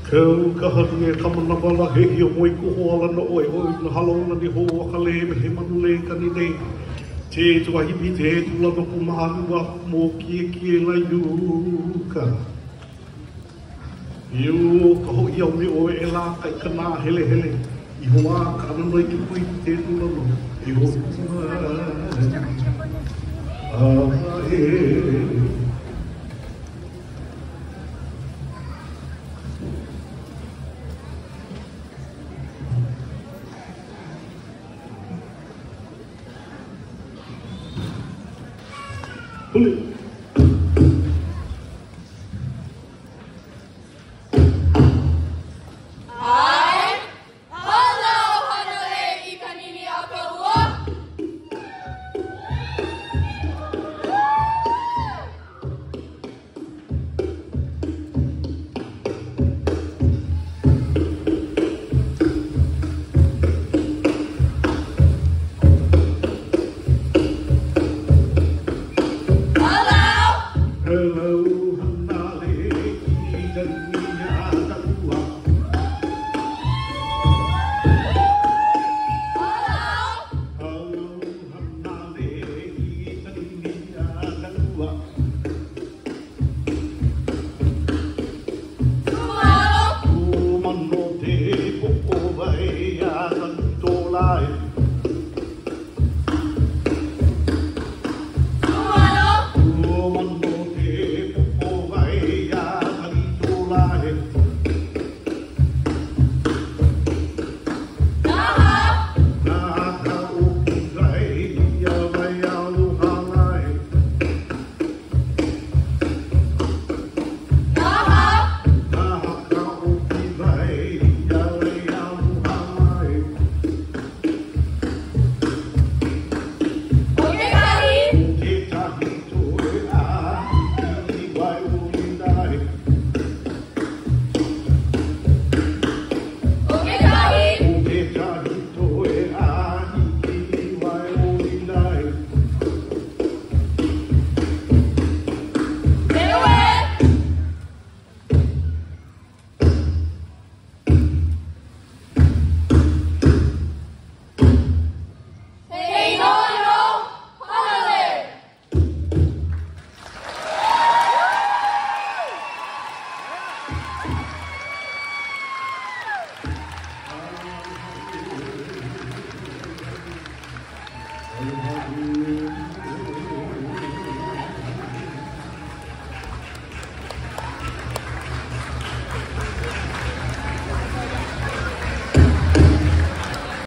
Kau kahari e kamana wala he i o moi kuho ala no oe oi na halona ni ho waka le me he manu le kani nei. Te tua hipi te he tula no ku mahanua mō kie lai uka. Iu ka ho i au me oe e la kai kana hele hele. I hoa ka ananoi ki pui te tula no. I ho Boleh.